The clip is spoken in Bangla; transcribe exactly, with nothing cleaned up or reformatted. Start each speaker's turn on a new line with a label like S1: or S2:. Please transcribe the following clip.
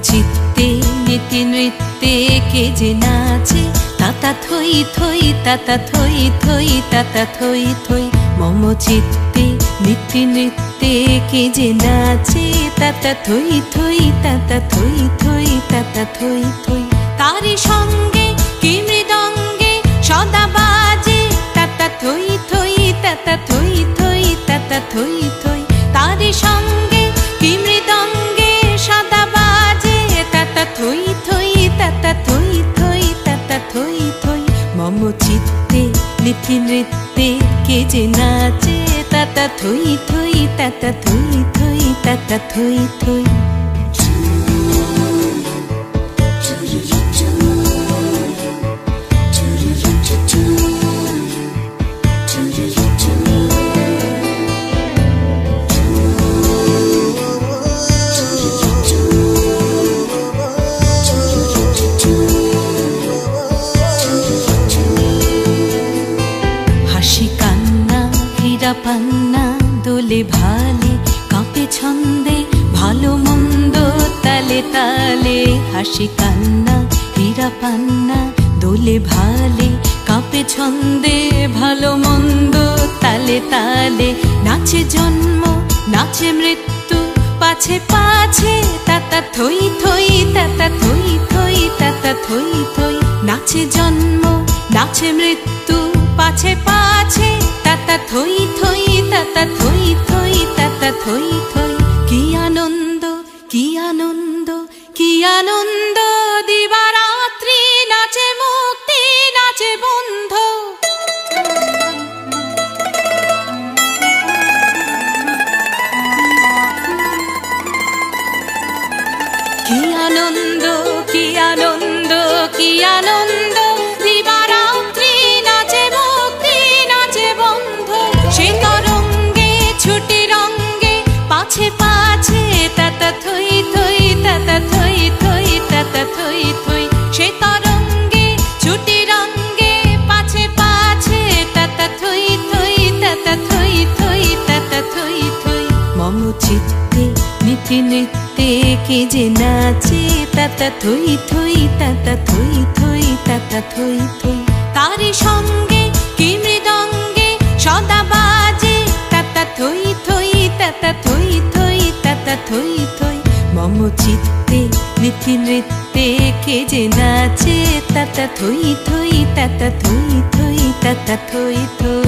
S1: চিত্তে নীতি নৃত্যে কে যে নাচে তাতা থই থই তাতা থই থই তাতা থই থই। মম চিত্তে নীতি নৃত্যে কে যে নাচে তাতা থই থই তাতা থই থই তাতা থই থই। তারি সঙ্গে কি মৃদঙ্গে সদা বাজে তাতা থই থই তাতা থই থই তাতা থই থই। তারি সঙ্গে কি মৃদঙ্গে সদা বাজে তাতা থই থই তাতা থই থই তাতা থই থই। মম চিত্তে নীতি নৃত্যে কে যে নাচে তাতা থই থই তাতা থই থই তাতা থই থই। পান্না দোলে ভালে কাঁপে ছন্দে ভালো মন্দ তালে তালে। হাসি কান্না হীরা পান্না দোলে ভালে কাঁপে ছন্দে ভালো মন্দ তালে তালে। নাচে জন্ম নাচে মৃত্যু পাছে পাছে তাতা থই থই তাতা থই থই তাতা থই থই। নাচে জন্ম নাচে মৃত্যু পাছে পাছে তাতা থই থই তাতা থই থই তাতা থই থই। কি আনন্দ কি আনন্দ কি আনন্দ দিবারাত্রি নাচে মুক্তি নাচে বন্ধ। কি আনন্দ কি আনন্দ কি আনন্দ দিবারাত্রি নাচে মুক্তি নাচে বন্ধ। সে তরঙ্গে ছুটি রঙ্গে পাছে পাছে তাতা থই থই তাতা থই থই তাতা থই থই। সে তরঙ্গে ছুটি রঙ্গে পাছে পাছে তাতা থই থই তাতা থই থই তাতা থই থই। মম চিত্তে নীতি নৃত্যে কে যে নাচে তাতা থই থই তাতা থই থই তাতা থই থই। তারি সঙ্গে কি মৃদঙ্গে সদা বাজে তাতা থই থই তাতা থই থই তাতা থই থই। মম চিত্তে নীতি নৃত্যে কে যে নাচে তাতা থই থই তাতা থই থই তাতা থই থই।